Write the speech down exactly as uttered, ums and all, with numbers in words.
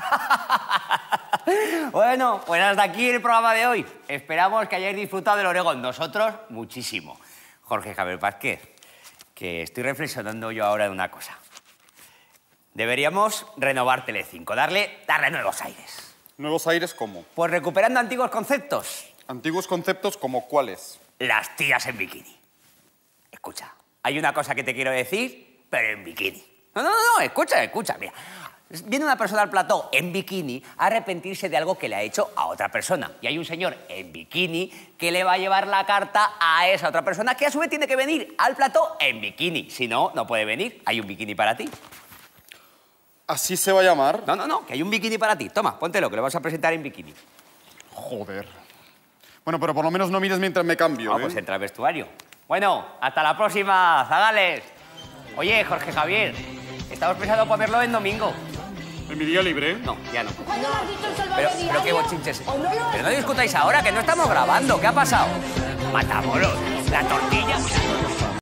Bueno, pues hasta aquí el programa de hoy. Esperamos que hayáis disfrutado del Oregón. Nosotros, muchísimo. Jorge Javier Vázquez, que estoy reflexionando yo ahora en una cosa. Deberíamos renovar Telecinco, darle, darle nuevos aires. ¿Nuevos aires cómo? Pues recuperando antiguos conceptos. ¿Antiguos conceptos como cuáles? Las tías en bikini. Escucha, hay una cosa que te quiero decir, pero en bikini. No, no, no, escucha, escucha, mira. Viene una persona al plató en bikini a arrepentirse de algo que le ha hecho a otra persona. Y hay un señor en bikini que le va a llevar la carta a esa otra persona que a su vez tiene que venir al plató en bikini. Si no, no puede venir. Hay un bikini para ti. ¿Así se va a llamar? No, no, no, que hay un bikini para ti. Toma, póntelo, que lo vas a presentar en bikini. Joder. Bueno, pero por lo menos no mires mientras me cambio, Ah, ¿eh? pues entra al vestuario. Bueno, hasta la próxima, zagales. Oye, Jorge Javier, estamos pensando ponerlo en domingo. ¿En mi día libre? No, ya no. ¿Cuándo lo has dicho el Pero, salvavidas? pero qué bochinches. ¿O no lo has Pero no discutáis ahora, que no estamos grabando. ¿Qué ha pasado? Matamoros, la tortilla.